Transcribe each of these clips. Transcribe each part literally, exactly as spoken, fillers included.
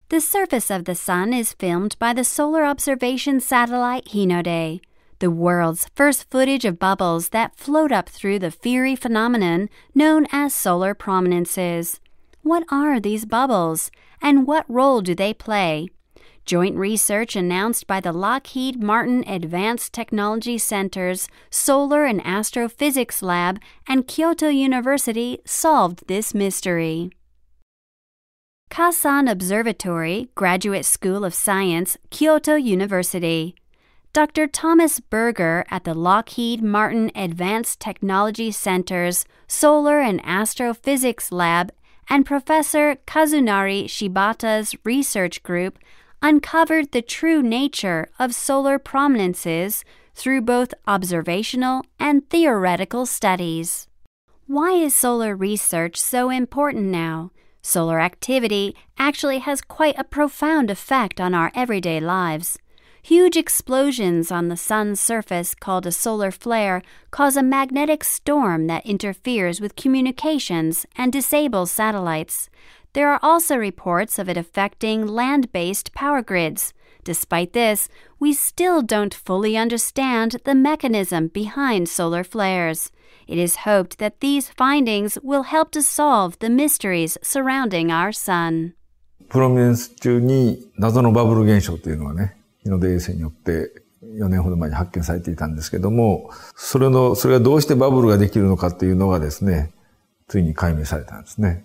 The surface of the sun is filmed by the solar observation satellite Hinode, the world's first footage of bubbles that float up through the fiery phenomenon known as solar prominences. What are these bubbles, and what role do they play? Joint research announced by the Lockheed Martin Advanced Technology Center's Solar and Astrophysics Lab and Kyoto University solved this mystery. Kasan Observatory, Graduate School of Science, Kyoto University. Doctor Thomas Berger at the Lockheed Martin Advanced Technology Center's Solar and Astrophysics Lab and Professor Kazunari Shibata's research group uncovered the true nature of solar prominences through both observational and theoretical studies. Why is solar research so important now? Solar activity actually has quite a profound effect on our everyday lives. Huge explosions on the sun's surface called a solar flare cause a magnetic storm that interferes with communications and disables satellites. There are also reports of it affecting land-based power grids. Despite this, we still don't fully understand the mechanism behind solar flares. It is hoped that these findings will help to solve the mysteries surrounding our sun. プロミネンス中に謎のバブル現象というのはね、日の出衛星によってよねんほど前に発見されていたんですけども、それの、それがどうしてバブルができるのかっていうのがですね、ついに解明されたんですね。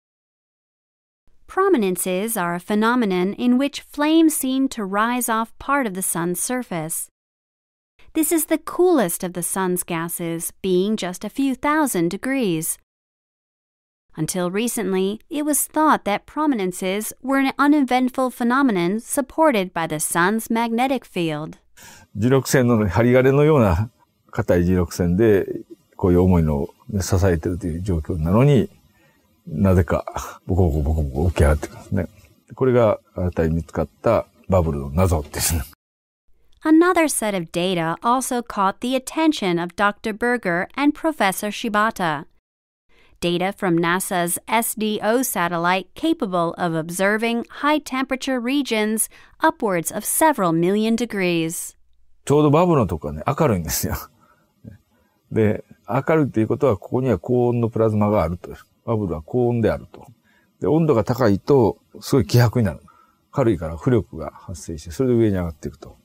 Prominences are a phenomenon in which flames seem to rise off part of the sun's surface. This is the coolest of the sun's gases, being just a few thousand degrees. Until recently, it was thought that prominences were an uneventful phenomenon supported by the sun's magnetic field. 磁力線の針金のような硬い磁力線でこういう重いのを支えているという状況なのに、なぜかボコボコボコボコ浮き上がってくるんですね。これが新たに見つかったバブルの謎ですね。 Another set of data also caught the attention of Doctor Berger and Professor Shibata. Data from NASA's S D O satellite capable of observing high-temperature regions upwards of several million degrees. ちょうどバブルのところはね、明るいんですよ。で、明るいということは、ここには高温のプラズマがあると。バブルは高温であると。で、温度が高いと、すごい希薄になる。軽いから浮力が発生して、それで上に上がっていくと。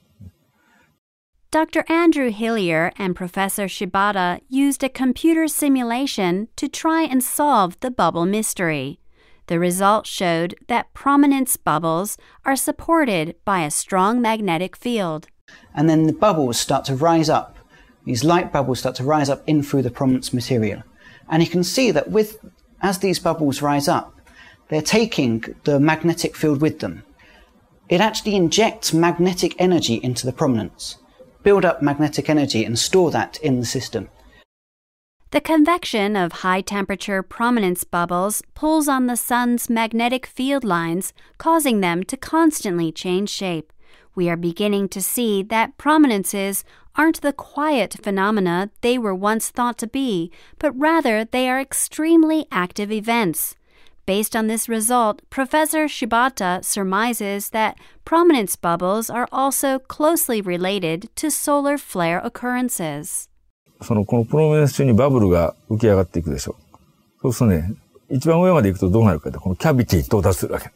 Doctor Andrew Hillier and Professor Shibata used a computer simulation to try and solve the bubble mystery. The results showed that prominence bubbles are supported by a strong magnetic field. And then the bubbles start to rise up. These light bubbles start to rise up in through the prominence material. And you can see that with, as these bubbles rise up, they're taking the magnetic field with them. It actually injects magnetic energy into the prominence. Build up magnetic energy and store that in the system. The convection of high-temperature prominence bubbles pulls on the sun's magnetic field lines, causing them to constantly change shape. We are beginning to see that prominences aren't the quiet phenomena they were once thought to be, but rather they are extremely active events. Based on this result, Professor Shibata surmises that prominence bubbles are also closely related to solar flare occurrences. その、このプロミネンス中にバブルが浮き上がっていくでしょう。そうするとね、一番上まで行くとどうなるかって、このキャビティに到達するわけ。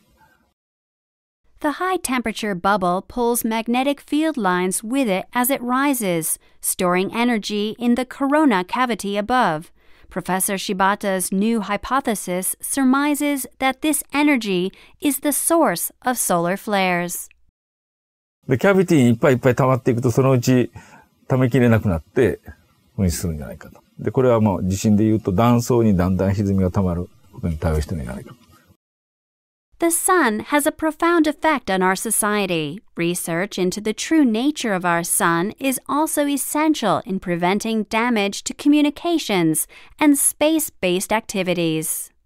The high-temperature bubble pulls magnetic field lines with it as it rises, storing energy in the corona cavity above. Professor Shibata's new hypothesis surmises that this energy is the source of solar flares. で、キャビティにいっぱいいっぱい溜まっていくと、そのうち溜めきれなくなって噴出するんじゃないかと。で、これはもう地震で言うと断層にだんだん歪みが溜まることに対応してるんじゃないか。 The sun has a profound effect on our society. Research into the true nature of our sun is also essential in preventing damage to communications and space-based activities.